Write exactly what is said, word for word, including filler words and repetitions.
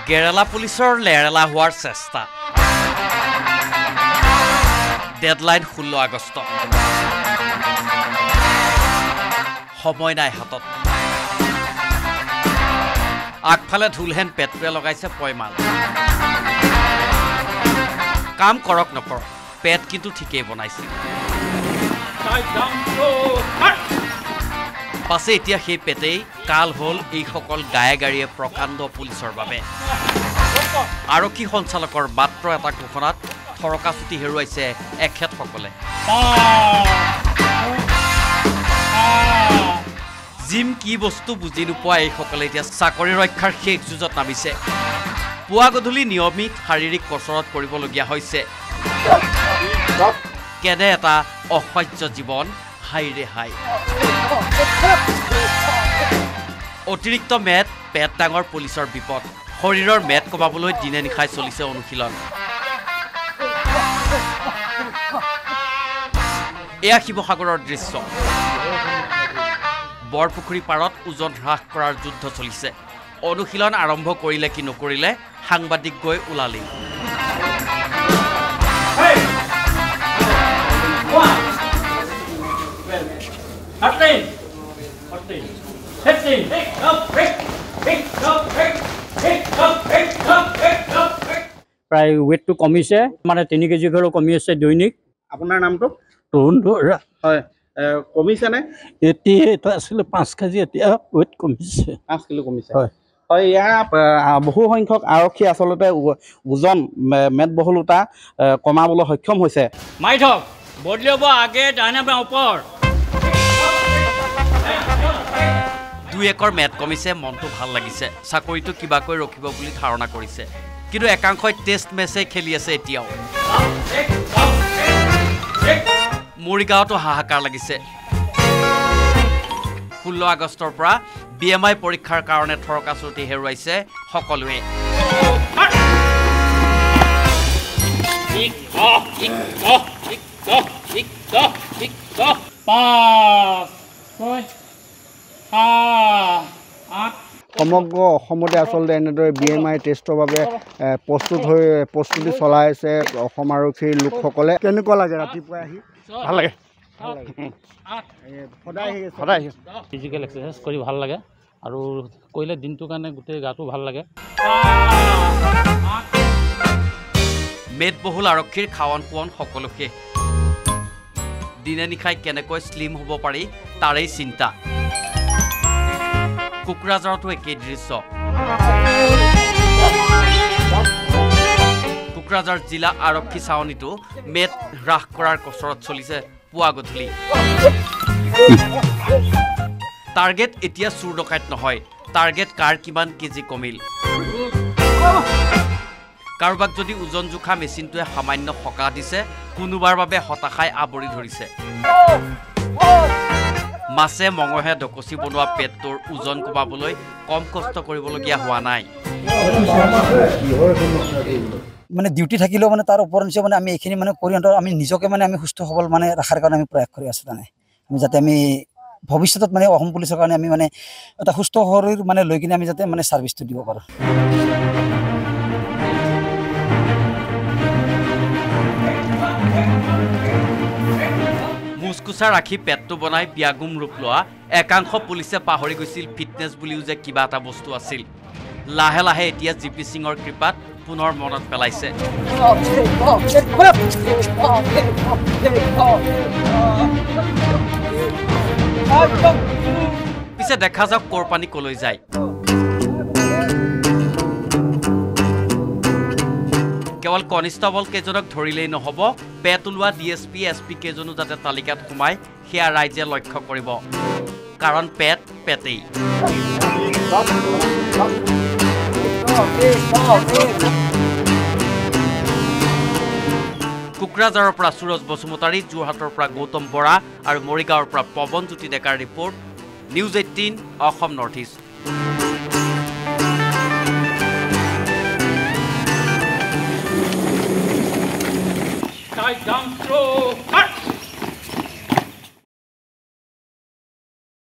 কেৰালা পুলিচৰ লেৰেলা হোৱাৰ চেষ্টা ডেডলাইন ষোল্ল আগষ্ট সময় নাই হাতত আগফালে ঢুলহেন পেটুৱে লগাইছে পয়মাল কাম কৰক নকৰক পেট কিন্তু ঠিকেই বনাইছে পাছে এতিয়া সেই পেটেই কাল হ'ল এইসকল গায়ে গাড়ীয়ে প্ৰকাণ্ড পুলিচৰ বাবে আৰক্ষী সঞ্চালকৰ মাত্ৰ এটা ঘোষণাত থৰকাচুটি হেৰুৱাইছে এখেতসকলে জিম কি বস্তু বুজি নোপোৱা এইসকলে এতিয়া চাকৰি ৰক্ষাৰ শেষ যুঁজত নামিছে পুৱা গধূলি নিয়মিত শাৰীৰিক কচৰত কৰিবলগীয়া হৈছে কেনে এটা অসহ্য জীৱন হাইৰে হাই অতিৰিক্ত মেদ পেট ডাঙৰ পুলিচৰ বিপদ শৰীৰৰ মেদ কমাবলৈ দিনে নিশাই চলিছে অনুশীলন এয়া শিৱসাগৰৰ দৃশ্য বৰপুখুৰী পাৰত ওজন হ্ৰাস কৰাৰ যুদ্ধ চলিছে অনুশীলন আৰম্ভ কৰিলে কি নকৰিলে সাংবাদিক গৈ ওলালি প্ৰায় ৱেটটো কমিছে মানে তিনি কেজি ঘৰো কমি আছে দৈনিক আপোনাৰ নামটো তৰুণ বৰা হয় কমিছে নে এতিয়া এটা আছিলে পাঁচ কেজি এতিয়া ৱেট কমিছে পাঁচ কিলো কমিছে হয় হয় ইয়াৰ বহু সংখ্যক আৰক্ষী আচলতে ওজন মেদবহুলতা কমাবলৈ সক্ষম হৈছে মাৰি থক বদলিব আগে ডাইনে বাওঁ ওপৰ দুই একৰ মেদ কমিছে মনটো ভাল লাগিছে চাকৰিটো কিবাকৈ ৰখিব বুলি ধাৰণা কৰিছে কিন্তু একাংশই টেষ্ট মেচে খেলি আছে এতিয়াও মৰিগাঁৱতো হাহাকাৰ লাগিছে ষোল্ল আগষ্টৰ পৰা বি এম আই পৰীক্ষাৰ কাৰণে থৰকাচুটি হেৰুৱাইছে সকলোৱে সমগ্ৰ অসমতে আচলতে এনেদৰে বি এম আই টেষ্টৰ বাবে প্ৰস্তুত হৈ প্ৰস্তুতি চলাই আছে অসম আৰক্ষীৰ লোকসকলে কেনেকুৱা লাগে ৰাতিপুৱাই আহি ভাল লাগে সদায় সদায় ফিজিকেল এক্সাৰচাইজ কৰি ভাল লাগে আৰু কৰিলে দিনটোৰ কাৰণে গোটেই গাটো ভাল লাগে মেদবহুল আৰক্ষীৰ খাৱন খোৱন সকলো শেষ দিনে নিশাই কেনেকৈ শ্লিম হ'ব পাৰি তাৰেই চিন্তা কোকৰাঝাৰতো একেই দৃশ্য কোকৰাঝাৰ জিলা আৰক্ষী চাৱনীটো মেদ হ্ৰাস কৰাৰ কচৰত চলিছে পুৱা গধূলি টাৰ্গেট এতিয়া চুৰ ডকাইত নহয় টাৰ্গেট কাৰ কিমান কেজি কমিল কাৰোবাক যদি ওজন জোখা মেচিনটোৱে সামান্য সকাহ দিছে কোনোবাৰ বাবে হতাশাই আৱৰি ধৰিছে মাছে মঙহে ডকচি বনোৱা পেটটোৰ ওজন কমাবলৈ কম কষ্ট কৰিবলগীয়া হোৱা নাই মানে ডিউটি থাকিলেও মানে তাৰ ওপৰঞ্চি মানে আমি এইখিনি মানে কৰি আমি নিজকে মানে আমি সুস্থ সবল মানে ৰখাৰ কাৰণে আমি প্ৰয়াস কৰি আছোঁ মানে আমি যাতে আমি ভৱিষ্যতত মানে অসম পুলিচৰ কাৰণে আমি মানে এটা সুস্থ শৰীৰ মানে লৈ কিনে আমি যাতে মানে ছাৰ্ভিচটো দিব পাৰোঁ মুচকুচা ৰাখি পেটটো বনাই ব্যাগুম ৰূপ লোৱা একাংশ পুলিচে পাহৰি গৈছিল ফিটনেছ বুলিও যে কিবা এটা বস্তু আছিল লাহে লাহে এতিয়া জি পি সিঙৰ কৃপাত পুনৰ মনত পেলাইছে পিছে দেখা যাওক কৰ পানী কলৈ যায় কেৱল কনিষ্টেবল কেইজনক ধৰিলেই নহ'ব পেট ওলোৱা D S P S P কেইজনো যাতে তালিকাত সোমায় সেয়া ৰাইজে লক্ষ্য কৰিব কাৰণ পেট পেটেই কোকৰাঝাৰৰ পৰা সুৰজ বসুমতাৰী যোৰহাটৰ পৰা গৌতম বৰা আৰু মৰিগাঁৱৰ পৰা পৱনজ্যোতি ডেকাৰ report news eighteen Assam north east I come through.